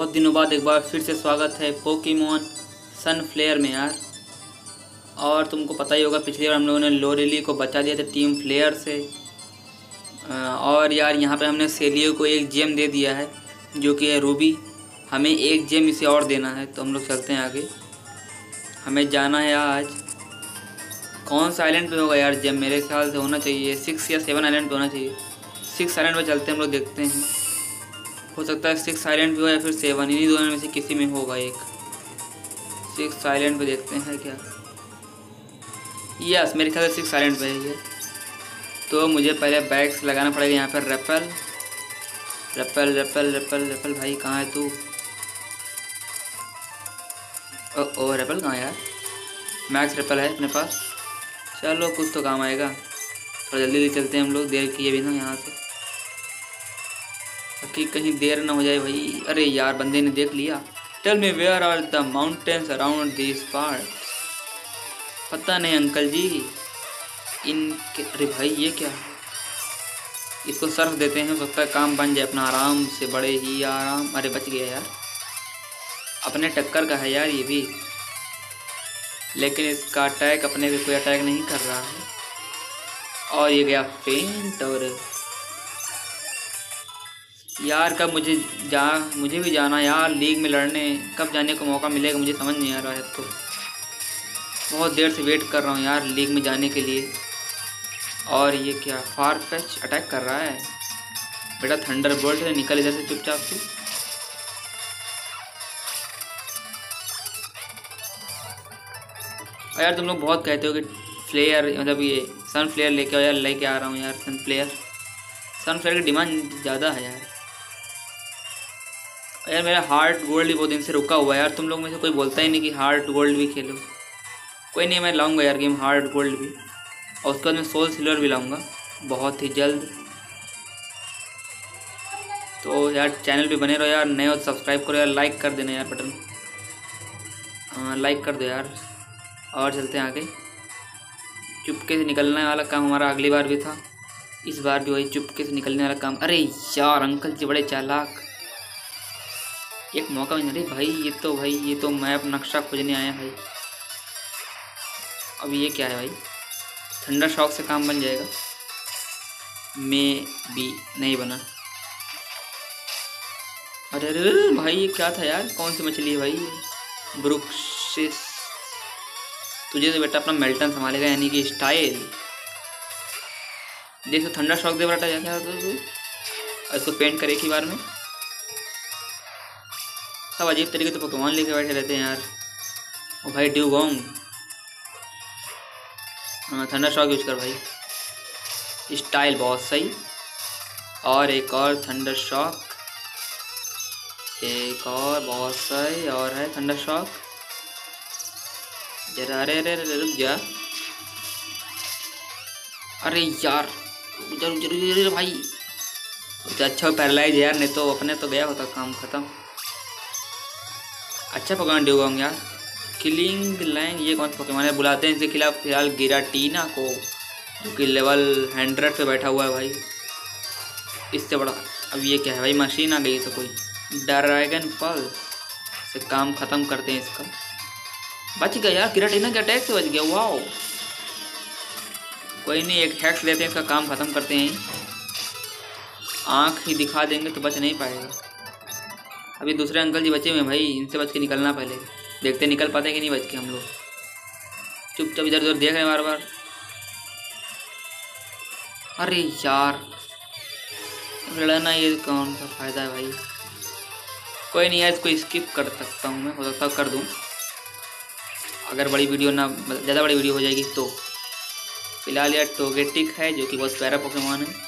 बहुत दिनों बाद एक बार फिर से स्वागत है पोकेमॉन सन फ्लेयर में यार। और तुमको पता ही होगा पिछली बार हम लोगों ने लोरेली को बचा दिया था टीम फ्लेयर से। और यार यहाँ पे हमने सेलियो को एक जेम दे दिया है जो कि है रूबी। हमें एक जेम इसे और देना है, तो हम लोग चलते हैं आगे। हमें जाना है आज कौन सा आइलैंड पे होगा यार जेम, मेरे ख्याल से होना चाहिए 6 या 7 आइलैंड पे होना चाहिए। 6 आइलैंड पे चलते हैं हम लोग, देखते हैं हो सकता है 6 आइलैंड पे हो या फिर 7, इन्हीं दोनों में से किसी में होगा एक। 6 आइलैंड पे देखते हैं क्या। यस, मेरे ख्याल से 6 आइलैंड पे है ये। तो मुझे पहले बैग्स लगाना पड़ेगा यहाँ पर। Repel repel repel repel repel भाई कहाँ है तू? ओ रेपल कहाँ है यार? मैक्स रेपल है अपने पास, चलो कुछ तो काम आएगा। थोड़ा जल्दी चलते हैं हम लोग, देर किए बिना यहाँ से, ताकि कहीं देर ना हो जाए भाई। अरे यार बंदे ने देख लिया। Tell me where are the mountains around this part. पता नहीं अंकल जी अरे भाई ये क्या, इसको सर्फ देते हैं, हो सकता है काम बन जाए अपना आराम से, बड़े ही आराम। अरे बच गया यार, अपने टक्कर का है यार ये भी, लेकिन इसका अटैक अपने पे कोई अटैक नहीं कर रहा है। और ये गया फेंट। और यार कब मुझे भी जाना यार लीग में लड़ने, कब जाने को मौका मिलेगा मुझे समझ नहीं आ रहा है। तो बहुत देर से वेट कर रहा हूँ यार लीग में जाने के लिए। और ये क्या फारफेच अटैक कर रहा है? बेटा थंडरबोल्ट है, निकल इधर से चुपचाप से। और यार तुम लोग बहुत कहते हो कि फ्लेयर मतलब ये सन फ्लेयर लेके आओ यार, लेके आ रहा हूँ यार सन फ्लेयर की डिमांड ज़्यादा है यार। यार मेरा हार्ट गोल्ड भी बहुत दिन से रुका हुआ है यार, तुम लोग में से कोई बोलता ही नहीं कि हार्ट गोल्ड भी खेलो। कोई नहीं, मैं लाऊंगा यार गेम हार्ट गोल्ड भी, और उसके बाद मैं सोल सिल्वर भी लाऊंगा बहुत ही जल्द। तो यार चैनल पे बने रहो यार, नए हो तो सब्सक्राइब करो यार, लाइक कर देना यार बटन, लाइक कर दो यार। और चलते हैं आगे। चुपके से निकलने वाला काम हमारा अगली बार भी था, इस बार भी वही चुपके से निकलने वाला काम। अरे यार अंकल जी बड़े चालाक, एक मौका मिल। अरे भाई ये तो मैप नक्शा खोजने आया भाई। अब ये क्या है भाई? थंडर शॉक से काम बन जाएगा? में भी नहीं बना। अरे अरे भाई ये क्या था यार? कौन सी मछली है भाई? ब्रुक्सिस। तुझे तो बेटा अपना मेल्टन संभालेगा, यानी कि स्टाइल। देख तो थंडर शॉक दे बेटा क्या इसको पेंट करे एक ही बार में। सब अजीब तरीके से पोकेमॉन लेके बैठे रहते हैं यार। ओ भाई ड्यूगोंग, थंडर शॉक यूज कर भाई, स्टाइल बहुत सही। और एक और थंडर शॉक, एक और बहुत सही, और है थंडर शॉक जरा। अरे अरे अरे रुक जा। अरे यार जरूर जरूर जरूर भाई, तो अच्छा पैरालाइज यार, नहीं तो अपने तो गया होता काम खत्म। अच्छा पोकेमॉन ड्यूगोंग यार। किलिंग लैंग, ये कौन सा पोकेमॉन है? बुलाते हैं इसके खिलाफ फिलहाल गिराटीना को, जो कि लेवल 100 पे बैठा हुआ है भाई, इससे बड़ा। अब ये क्या है भाई? मशीन आ गई तो कोई ड्रैगन पल से काम ख़त्म करते हैं इसका। बच गया यार, गिराटीना के अटैक से बच गया, वाओ। कोई नहीं, एक हैक्स लेते हैं, इसका काम ख़त्म करते हैं। आँख ही दिखा देंगे तो बच नहीं पाएगा। अभी दूसरे अंकल जी बचे हुए हैं भाई, इनसे बच के निकलना पहले, देखते निकल पाते हैं कि नहीं बच के हम लोग। चुपचाप इधर उधर देख रहे हैं बार बार। अरे यार लड़ना ये कौन सा फ़ायदा है भाई? कोई नहीं यार, इसको स्किप कर सकता हूँ मैं, हो सकता कर दूँ अगर बड़ी वीडियो ना, ज़्यादा बड़ी वीडियो हो जाएगी तो। फिलहाल यार टोगेटिक है जो कि बहुत प्यारा पोकेमॉन है।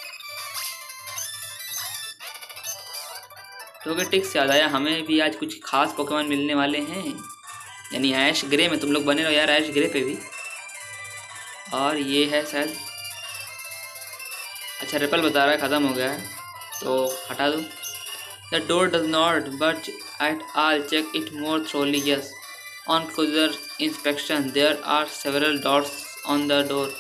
टोगेटिक से याद आया, हमें भी आज कुछ खास पोकेमॉन मिलने वाले हैं, यानी ऐश ग्रे में। तुम लोग बने रहो यार ऐश ग्रे पे भी। और ये है शायद, अच्छा रेपल बता रहा है ख़त्म हो गया है, तो हटा दो। The door does not budge at all, check it more thoroughly, yes on closer inspection there are several dots on the door.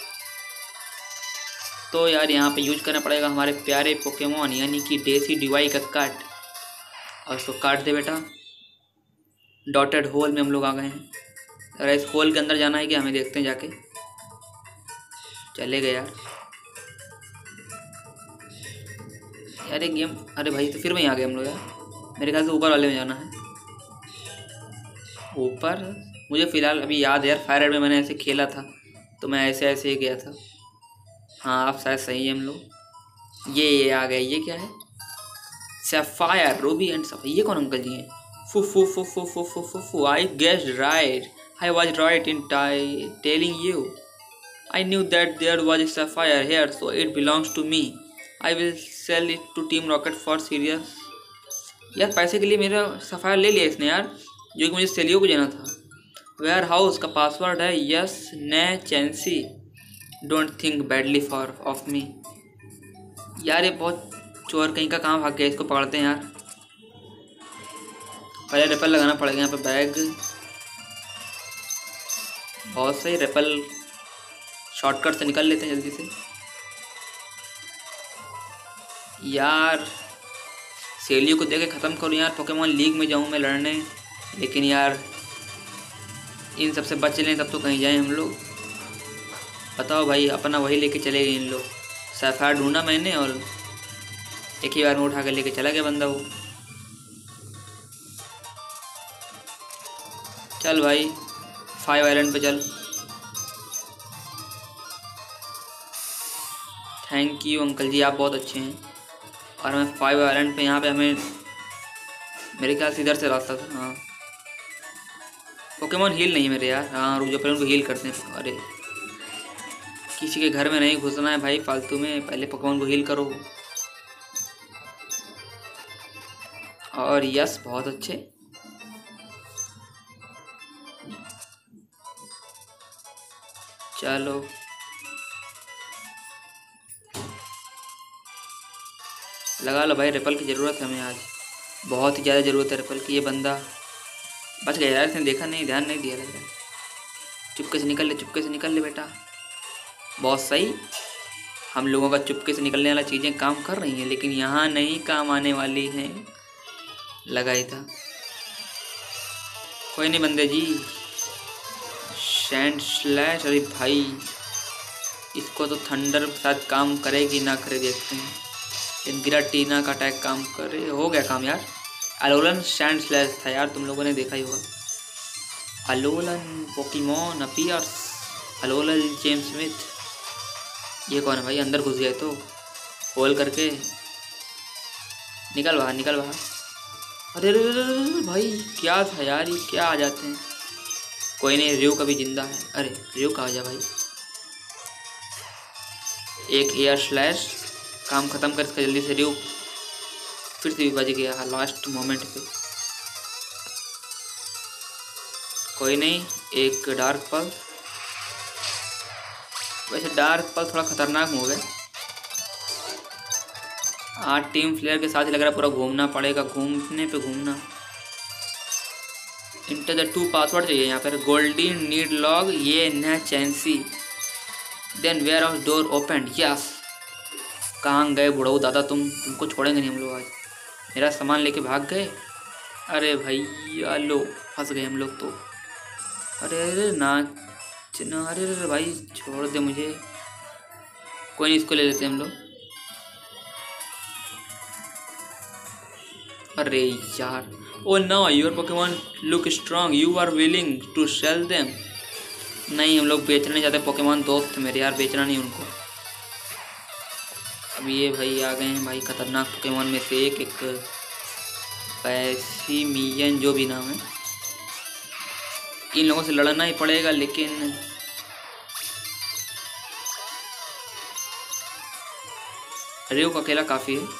तो यार यहाँ पे यूज करना पड़ेगा हमारे प्यारे पोकेमॉन, यानी कि डेसी डिवाई का कट। और इसको काट दे बेटा। डॉटेड होल में हम लोग आ गए हैं। अरे इस होल के अंदर जाना है क्या, हमें देखते हैं जाके। चले गए यार। यार ये गेम, अरे भाई तो फिर वहीं आ गए हम लोग यार। मेरे ख्याल से ऊपर वाले में जाना है। ऊपर मुझे फ़िलहाल अभी याद है यार, फायर रेड में मैंने ऐसे खेला था तो मैं ऐसे ऐसे ही गया था। हाँ आप शायद सही है हम लोग। ये आ गए। ये क्या है? Sapphire ruby and sapphire. ये कौन अंकल जी हैं? फू फू फू फू फू फू फू फू I guessed right. I was right in telling you. I knew that there was a sapphire here, so it belongs to me. I will sell it to Team Rocket for serious. यार पैसे के लिए मेरा sapphire ले लिया इसने यार, जो कि मुझे सेलियो को देना था। वेयर हाउस का पासवर्ड है यस ने Chansey. Don't think badly for of me. यार ये बहुत चोर कहीं का कहाँ भाग गया, इसको पकड़ते हैं यार। पहले रेपल लगाना पड़ेगा यहाँ पे। बैग बहुत सही। रेपल शॉर्टकट से निकल लेते हैं जल्दी से। यार सेलियो को देके ख़त्म करूँ यार। पोकेमॉन लीग में जाऊँ मैं लड़ने, लेकिन यार इन सबसे बच लें तब तो कहीं जाएं हम लोग। बताओ भाई, अपना वही लेके चले गए इन लोग। सैफायर ढूंढा मैंने और एक ही बार में उठा कर लेके चला गया बंदा वो। चल भाई 5 आइलैंड पे चल। थैंक यू अंकल जी, आप बहुत अच्छे हैं। और मैं 5 आइलैंड पे, यहाँ पे हमें मेरे ख्याल से इधर से रास्ता था। हाँ पोकेमॉन हील नहीं मेरे यार। हाँ रुक जाओ, पहले उनको हील करते हैं। अरे किसी के घर में नहीं घुसना है भाई फालतू में, पहले पोकेमॉन को हील करो। और यस बहुत अच्छे। चलो लगा लो भाई, रेपल की ज़रूरत है हमें आज, बहुत ही ज़्यादा ज़रूरत है रेपल की। ये बंदा बच गया यार, इसने देखा नहीं, ध्यान नहीं दिया लग रहा है। चुपके से निकल ले, चुपके से निकल ले बेटा। बहुत सही। हम लोगों का चुपके से निकलने वाला चीज़ें काम कर रही हैं, लेकिन यहाँ नहीं काम आने वाली हैं। लगा ही था। कोई नहीं बंदे जी। Sand slash. अरे भाई इसको तो थंडर के साथ काम करेगी ना करे देखते हैं। गिराटीना का अटैक काम करे, हो गया काम यार। अलोलन सैंड स्लैश था यार, तुम लोगों ने देखा ही होगा। Alolan Pokemon appears. Alolan James Smith. ये कौन है भाई? अंदर घुस गए तो होल करके। निकल बाहर, निकल बाहर। अरे भाई क्या था यार, ये क्या आ जाते हैं। कोई नहीं, रियो कभी जिंदा है। अरे रियो कहाँ जा भाई। एक एयर स्लैश काम ख़त्म कर इसका जल्दी से। रियो फिर से भी बच गया लास्ट मोमेंट पे। कोई नहीं, एक डार्क पल। वैसे डार्क पल थोड़ा खतरनाक हो गए। 8 टीम फ्लेयर के साथ ही लग रहा है पूरा घूमना पड़ेगा, घूमने पे घूमना। इंटर द 2 पासवर्ड चाहिए यहाँ पर। गोल्डन नीड लॉग ये न Chansey. Then warehouse door open. Yes. कहाँ गए बुढ़ऊ दादा, तुमको छोड़ेंगे नहीं हम लोग आज। मेरा सामान लेके भाग गए। अरे भैया लो फंस गए हम लोग तो। अरे अरे ना, अरे अरे भाई छोड़ दे मुझे। कोई नहीं, इसको ले लेते हम लोग। अरे यार। Oh no your Pokemon look strong, you are willing to sell them. नहीं हम लोग बेचने जाते पोकेमॉन, दोस्त मेरे यार, बेचना नहीं उनको। अब ये भाई आ गए हैं भाई खतरनाक पोकेमॉन में से एक पैसिमियन जो भी नाम है। इन लोगों से लड़ना ही पड़ेगा, लेकिन रियो का अकेला काफ़ी है।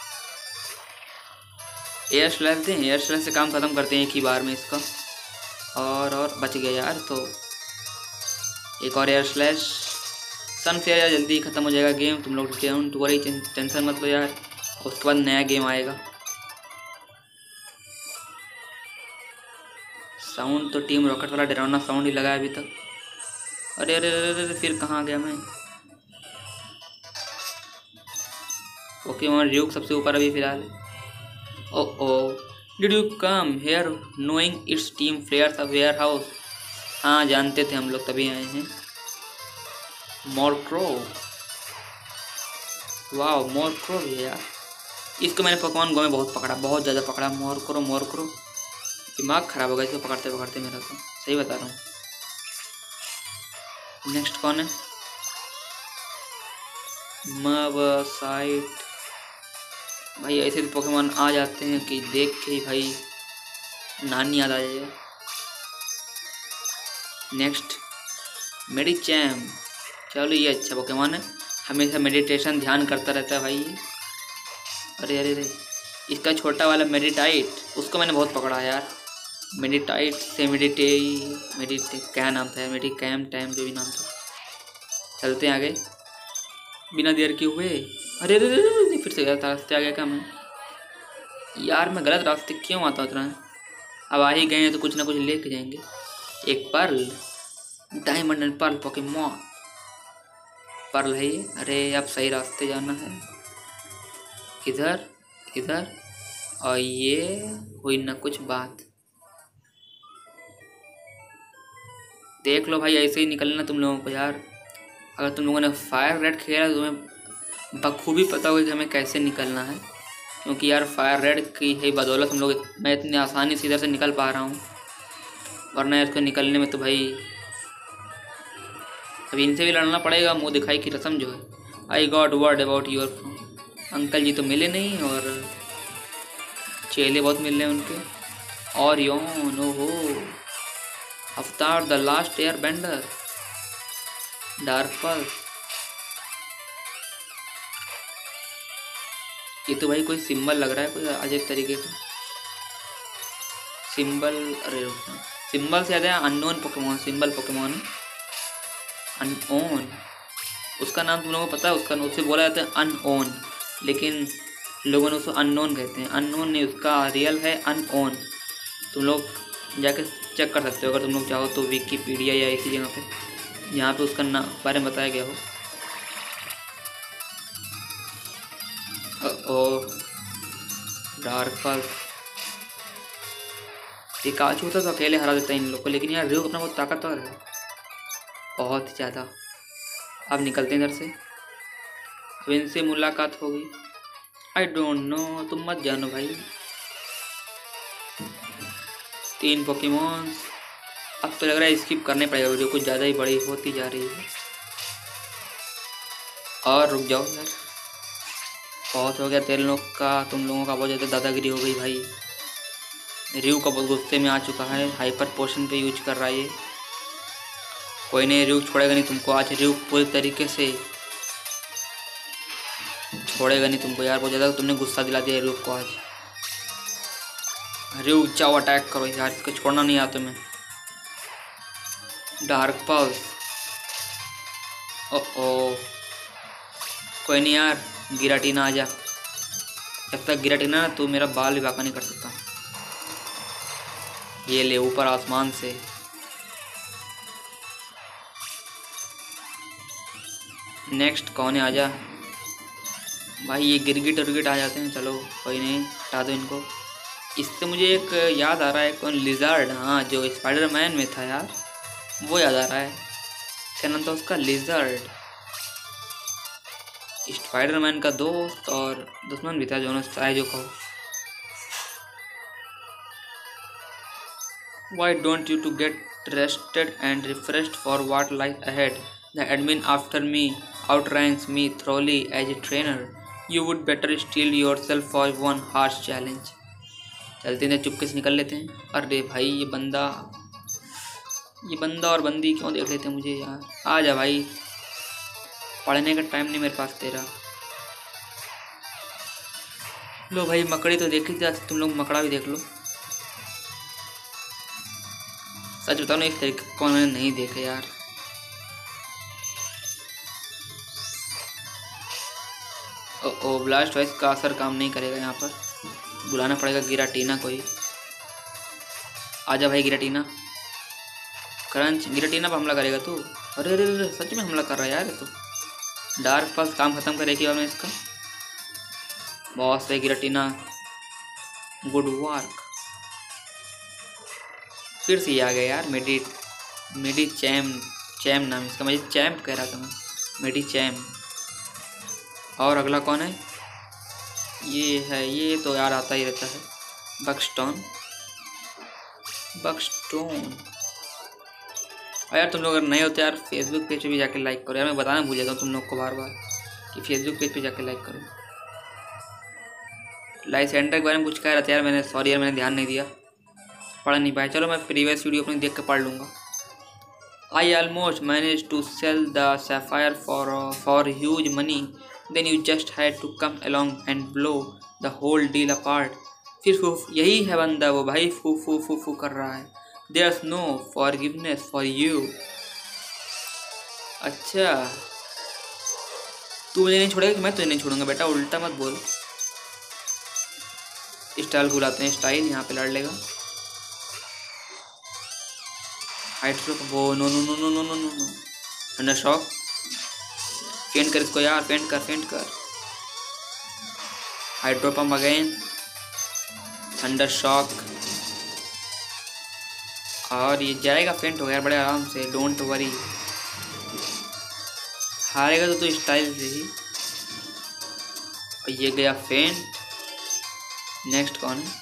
एयर स्लैश दें, एयर स्लैश से काम ख़त्म करते हैं एक ही बार में इसका। और बच गया यार, तो एक और एयर स्लैश। सनफेयर यार जल्दी ख़त्म हो जाएगा गेम, तुम लोग डोंट वरी, टेंशन मत लो यार। उसके बाद नया गेम आएगा। साउंड तो टीम रॉकेट वाला डरावना साउंड ही लगा है अभी तक। अरे अरे अरे अरे फिर कहाँ गया मैं। पोकेमॉन ड्यूक सबसे ऊपर अभी फ़िलहाल। Oh did you come here knowing it's team players warehouse? हाँ जानते थे हम लोग तभी आए हैं। मोरक्रो, वाह मोरक्रो भी है यार। इसको मैंने पोकेमॉन गो में बहुत पकड़ा, बहुत ज़्यादा पकड़ा। मोरक्रो मोरक्रो, दिमाग ख़राब हो गया इसको पकड़ते पकड़ते मेरा, तो सही बता रहा हूँ। नेक्स्ट कौन है? मवसाइट। भाई ऐसे तो पोकेमॉन आ जाते हैं कि देख के ही भाई नानी याद आ जाएगा। Next Medicham. चलो ये अच्छा पोकेमॉन है, हमेशा मेडिटेशन ध्यान करता रहता है भाई ये। अरे अरे अरे, इसका छोटा वाला मेडिटाइट, उसको मैंने बहुत पकड़ा यार। मेडिटाइट से मेडिटे क्या नाम था, मेडिकैम टाइम जो भी नाम था। चलते हैं आगे बिना देर किए हुए। अरे अरे अरे, फिर से गलत रास्ते आ गया क्या मैं? यार मैं गलत रास्ते क्यों आता उतना? अब आ ही गए हैं तो कुछ ना कुछ लेके जाएंगे। एक pearl, diamond and pearl Pokemon. Pearl है ये। अरे अब सही रास्ते जाना है। इधर इधर, और ये हुई ना कुछ बात। देख लो भाई, ऐसे ही निकलना तुम लोगों को यार। अगर तुम लोगों ने फायर रेड खेला तो तुम्हें बखूबी पता होगा कि हमें कैसे निकलना है, क्योंकि यार फायर रेड की ही बदौलत हम लोग मैं इतनी आसानी से इधर से निकल पा रहा हूँ, वरना इसको निकलने में तो भाई अभी इनसे भी लड़ना पड़ेगा। मुँह दिखाई की रस्म जो है। I got word about your uncle ji तो मिले नहीं, और चेले बहुत मिल रहे हैं उनके। और योन ओहो, Avatar the Last Airbender, dark pulse. ये तो भाई कोई सिंबल लग रहा है, कोई अजीब तरीके का सिंबल। अरे सिंबल से याद है unknown Pokemon, symbol Pokemon Unown. उसका नाम तुम लोगों को पता है? उसका उससे बोला जाता है अनओन, लेकिन लोगों ने उसको अननोन कहते हैं। अननोन नहीं, उसका रियल है अनओन। तुम लोग जाके चेक कर सकते हो अगर तुम लोग चाहो तो, विकीपीडिया या इसी जगह पे जहाँ पे उसका नाम बारे में बताया गया हो। ओ डार्क पल्स, पिकाचू होता तो अकेले हरा देता है इन लोग को, लेकिन यार र्यू अपना बहुत ताकतवर है, बहुत ज़्यादा। अब निकलते हैं इधर से, अब इनसे मुलाकात होगी। आई डोंट नो, तुम मत जानो भाई। 3 पोकेमॉन्स। अब तो लग रहा है स्किप करने पड़ेगा वीडियो, कुछ ज़्यादा ही बड़ी होती जा रही है। और रुक जाओ यार, बहुत हो गया तेरे लोग का, तुम लोगों का बहुत ज़्यादा दादागिरी हो गई भाई। र्यू का बहुत गुस्से में आ चुका है, हाइपर पोशन पे यूज कर रहा है ये। कोई नहीं, र्यू छोड़ेगा नहीं तुमको आज। र्यू पूरी तरीके से छोड़ेगा नहीं तुमको यार, बहुत ज़्यादा तुमने गुस्सा दिला दिया र्यू को आज। र्यू जाओ अटैक करो यार, इसको छोड़ना नहीं आता तुम्हें। डार्क पल्स, ओ कोई नहीं यार, गिराटीना आ जा। जब तक गिराटीना ना, तू मेरा बाल भी बाका नहीं कर सकता। ये ले ऊपर आसमान से। नेक्स्ट कौन है? आजा भाई, ये गिरगिट उर्गिट आ जाते हैं। चलो कोई नहीं, हटा दो इनको। इससे मुझे एक याद आ रहा है, कौन? लिजर्ड, हाँ जो स्पाइडरमैन में था यार, वो याद आ रहा है। क्या नाम था उसका? लिजर्ड। स्पाइडरमैन का दोस्त और दुश्मन भी था, जो चाहे जो कहो। Why don't you to get rested and refreshed for what lies ahead? The admin after me outranks me thoroughly as a trainer. You would better steel yourself for one harsh challenge. चलते हैं, चुपके से निकल लेते हैं। अरे भाई ये बंदा और बंदी क्यों देख लेते हैं मुझे यार? आ जा भाई, पढ़ने का टाइम नहीं मेरे पास तेरा। लो भाई, मकड़ी तो देखी थी, तुम लोग मकड़ा भी देख लो। सच बताओ ना, इस तरीके को मैंने नहीं देखा यार। ओ ब्लास्ट वॉइस का असर काम नहीं करेगा यहाँ पर, बुलाना पड़ेगा गिराटीना को ही। आजा भाई गिराटीना। क्रंच, गिराटीना पर हमला करेगा तू? अरे अरे अरे, सच में हमला कर रहा है यार ये तो। डार्क पल्स काम खत्म करेगी और मैं इसका। बॉस है गिराटीना, गुड वर्क। फिर से ये आ गया यार, मेडी चैम नाम इसका, मुझे चैम्प कह रहा था मैं, मेडी चैम। और अगला कौन है? ये है, ये तो यार आता ही रहता है, बकस्टोन। और यार तुम लोग अगर नए होते यार फेसबुक पेज पे भी जाके लाइक करो यार, मैं बताना भूल जाता हूँ तुम लोग को बार बार कि फेसबुक पेज पे जाके लाइक करो। लाइसेंडर के बारे में कुछ कह रहा था यार, मैंने सॉरी यार, मैंने ध्यान नहीं दिया, पढ़ नहीं पाया। चलो मैं प्रीवियस वीडियो अपनी देख के पढ़ लूँगा। I almost manage to sell the sapphire for huge money, then you just had to come along and blow the whole deal apart. फिर फूफ, यही है बंदा वो भाई, फू फू फू फू कर रहा है। There's no forgiveness for you. अच्छा तू मुझे नहीं छोड़ेगा कि मैं तुझे नहीं छोड़ूंगा बेटा, उल्टा मत बोल। स्टाइल बुलाते हैं, स्टाइल यहाँ पे लड़ लेगा। हाइट वो no no no no no no no no. Under shock, faint कर इसको यार, फेंट कर। Hydro pump again, under shock, और ये जाएगा, फेंट हो गया बड़े आराम से, डोंट वरी। हारेगा तो स्टाइल से ही। और ये गया फेंट। नेक्स्ट कौन है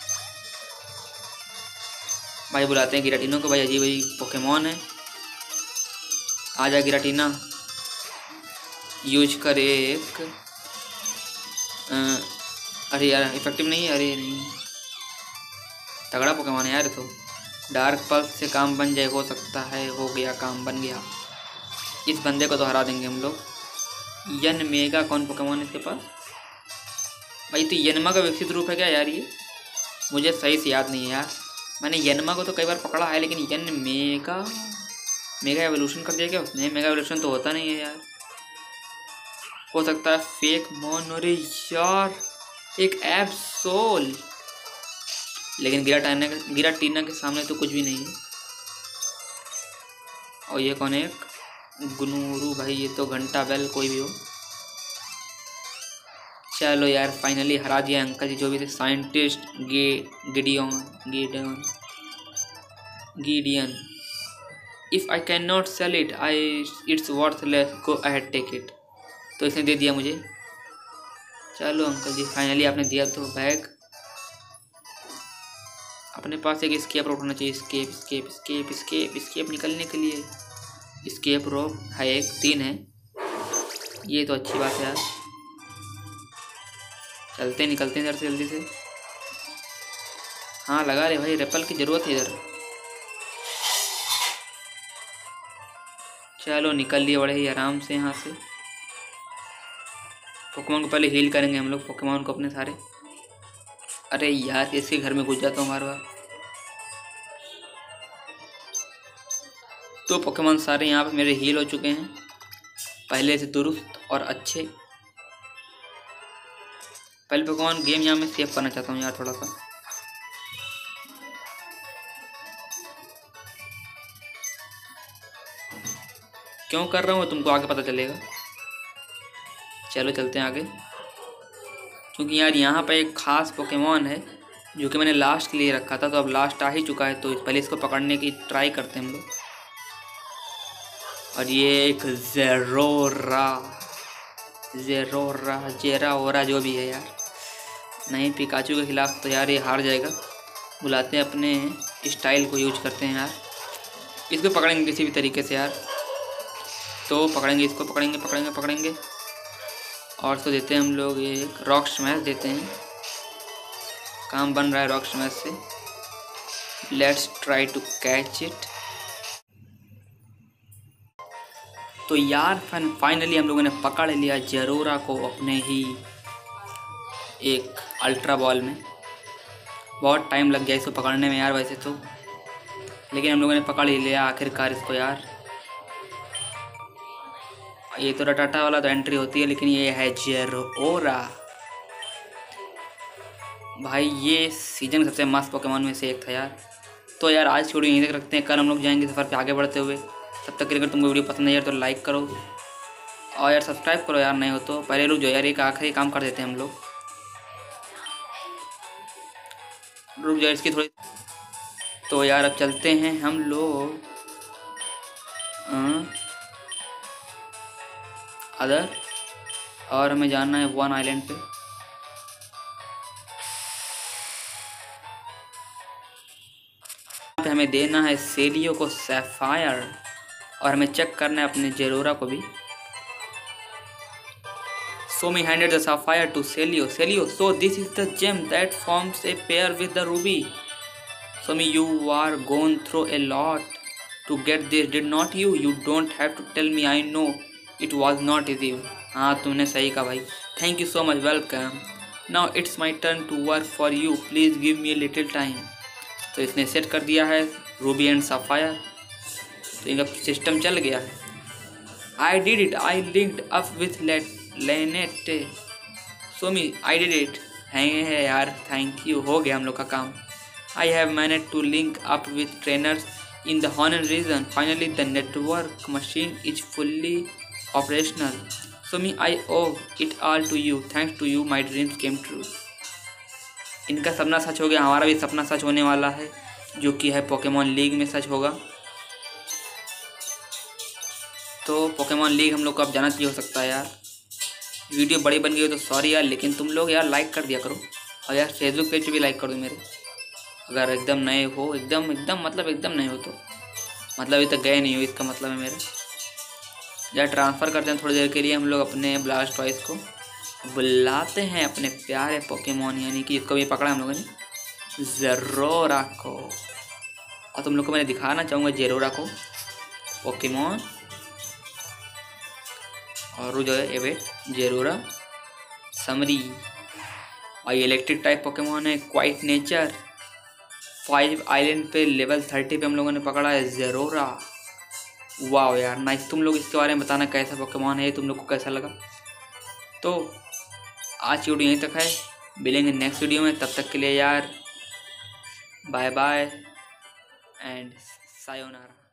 भाई? बुलाते हैं गिराटिनो को भाई, अजीब अजीब पोकेमॉन है। आजा गिराटिना, यूज कर एक अरे यार इफेक्टिव नहीं है, अरे नहीं, तगड़ा पोकेमॉन है यार। तो डार्क पल्स से काम बन जाए, हो सकता है, हो गया काम, बन गया। इस बंदे को तो हरा देंगे हम लोग। यन मेगा कौन पोकेमॉन है इसके पास भाई? तो यनमा का विकसित रूप है क्या यार? ये मुझे सही से याद नहीं है यार, मैंने यनमा को तो कई बार पकड़ा है, लेकिन यन मेगा एवोल्यूशन कर दिया क्या उसने? मेगा एवोल्यूशन तो होता नहीं है यार, हो सकता है फेक मॉन। अरे यार एक एब्सोल, लेकिन गिराटीना के सामने तो कुछ भी नहीं है। और ये कौन है? एक गुनूरू भाई, ये तो घंटा बेल कोई भी हो। चलो यार फाइनली हरा दिया अंकल जी जो भी थे, scientist Gideon. If I can not sell it it's worthless, go ahead take it. तो इसने दे दिया मुझे। चलो अंकल जी फाइनली आपने दिया तो बैग। अपने पास एक स्केप रोप होना चाहिए, स्केप निकलने के लिए। स्केप रोप है एक, 3 है, ये तो अच्छी बात है यार। चलते निकलते हैं इधर से जल्दी से। हाँ लगा ले भाई, रेपल की ज़रूरत है इधर। चलो निकल लिए बड़े ही आराम से यहाँ से। पोकेमॉन को पहले हील करेंगे हम लोग, पोकेमॉन को अपने सारे। अरे यार इसके घर में घुस जाता हूँ बार बार। तो पोकेमॉन सारे यहाँ पे मेरे हील हो चुके हैं, पहले से दुरुस्त और अच्छे। पहले पोकेमॉन गेम यहाँ में सेव करना चाहता हूँ यार थोड़ा सा। क्यों कर रहा हूँ तुमको आगे पता चलेगा। चलो चलते हैं आगे, क्योंकि यार यहाँ पे एक ख़ास पोकेमॉन है जो कि मैंने लास्ट के लिए रखा था, तो अब लास्ट आ ही चुका है, तो पहले इसको पकड़ने की ट्राई करते हैं हम लोग। और ये एक जेरा जो भी है यार, नहीं पिकाचू के खिलाफ तो यार ये हार जाएगा। बुलाते हैं अपने स्टाइल को यूज करते हैं यार, इसको पकड़ेंगे किसी भी तरीके से यार। तो पकड़ेंगे इसको, पकड़ेंगे और इसको देते हैं हम लोग एक रॉक स्मैश देते हैं। काम बन रहा है रॉक स्मैश से। Let's try to catch it. तो यार फाइनली हम लोगों ने पकड़ लिया जेरोरा को अपने ही एक अल्ट्रा बॉल में। बहुत टाइम लग गया इसको पकड़ने में यार वैसे तो, लेकिन हम लोगों ने पकड़ ही लिया आखिरकार इसको यार। ये तो रटाटा वाला तो एंट्री होती है, लेकिन ये है जेरोरा भाई, ये सीजन सबसे मस्त पोकेमॉन में से एक था यार। तो यार आज की वीडियो यहीं तक रखते हैं, कल हम लोग जाएंगे सफ़र पे आगे बढ़ते हुए। तब तक के लिए अगर तुमको वीडियो पसंद है यार तो लाइक करो और यार सब्सक्राइब करो यार, नहीं हो तो। पहले रुक जाओ यार, एक आखिरी काम कर देते हैं हम लोग, रुक जाओ इसकी थोड़ी। तो यार अब चलते हैं हम लोग अदर, और हमें जाना है वन आइलैंड पे। हमें देना है सेलियो को सैफायर, और हमें चेक करना है अपने जेरोरा को भी। Somi handed the sapphire to Celio. Celio, so this is the gem that forms a pair with the ruby. Somi, you are gone through a lot to get this, did not you? You don't have to tell me. I know it was not easy. हाँ तुमने सही कहा भाई। Thank you so much. Welcome. Now it's my turn to work for you. Please give me a little time. तो इसने set कर दिया है रूबी एंड सफ़ायर, तो इनका सिस्टम चल गया है। I did it. I linked up with Lanette. सोमी आई डिड इट। है यार, थैंक यू, हो गया हम लोग का काम। I have manage to link up with trainers in the Hoenn region. Finally the network machine is fully operational. सोमी I owe it all to you, thanks to you my dreams came true. इनका सपना सच हो गया, हमारा भी सपना सच होने वाला है, जो कि है पोकेमॉन लीग में सच होगा। तो पोकेमॉन लीग हम लोग को अब जाना चाहिए हो सकता है यार। वीडियो बड़ी बन गई हो तो सॉरी यार, लेकिन तुम लोग यार लाइक कर दिया करो, और यार फेसबुक पेज पे भी लाइक कर दो मेरे, अगर एकदम नए हो, एकदम नए हो तो, मतलब अभी तक गए नहीं हो इसका मतलब है मेरे। यार ट्रांसफ़र करते हैं थोड़ी देर के लिए हम लोग अपने ब्लास्टॉइस को, बुलाते हैं अपने प्यारे पोकेमॉन, यानी कि इसको भी पकड़ा हम लोगों ने, जेरोरा को। और तुम लोग को मैं दिखाना चाहूँगा जेरोरा को पोकेमॉन, और जो है एवेट जेरोरा समरी। और ये इलेक्ट्रिक टाइप पोकेमॉन है, क्वाइट नेचर। 5 आइलैंड पे लेवल 30 पे हम लोगों ने पकड़ा है जेरोरा। वाह यार नाइस। तुम लोग इसके बारे में बताना कैसा पोकेमॉन है, तुम लोग को कैसा लगा। तो आज की वीडियो यहीं तक है, मिलेंगे नेक्स्ट वीडियो में, तब तक के लिए यार बाय बाय एंड सायोनारा।